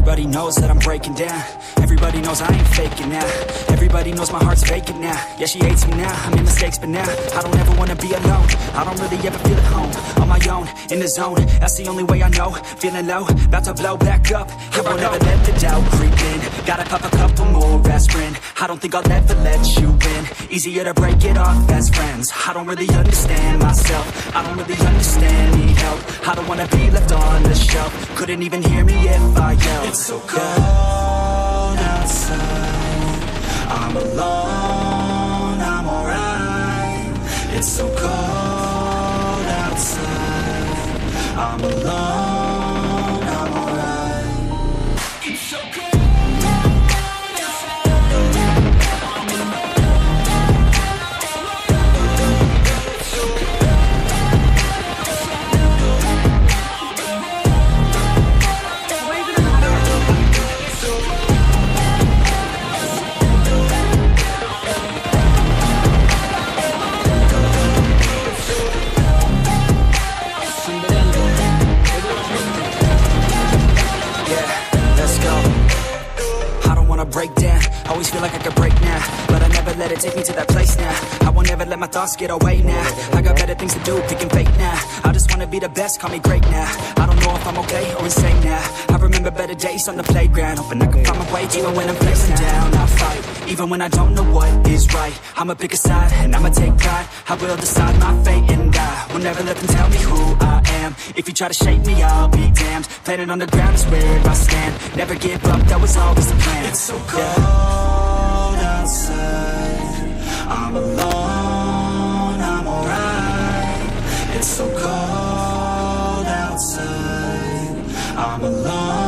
Everybody knows that I'm breaking down. Everybody knows I ain't faking now. Everybody knows my heart's vacant now. Yeah, she hates me now, I made mistakes but now I don't ever wanna be alone. I don't really ever feel at home. On my own, in the zone, that's the only way I know. Feeling low, about to blow back up. I won't ever let the doubt creep in. Gotta pop a couple more aspirin. I don't think I'll ever let you in. Easier to break it off best friends. I don't really understand myself. I don't really understand, need help. I don't wanna be left on the shelf. Couldn't even hear me if I yelled. It's so cold outside, I'm alone, I'm alright. It's so cold outside, I'm alone, I'm alright. It's so cold. Break down, always feel like I could break now, but I never let it take me to that place now. I won't ever let my thoughts get away now. I got better things to do, picking fake now. I just wanna be the best, call me great now. I don't know if I'm okay or insane now. I remember better days on the playground, hoping I can find my way. Even when I'm feeling down, I fight. Even when I don't know what is right, I'ma pick a side and I'ma take pride. I will decide my fate and I will never let them tell me who I am. If you try to shake me, I'll be damned. Planet on the ground is where I stand. Never give up, that was always the plan. It's so cold outside, I'm alone, I'm alright. It's so cold outside, I'm alone.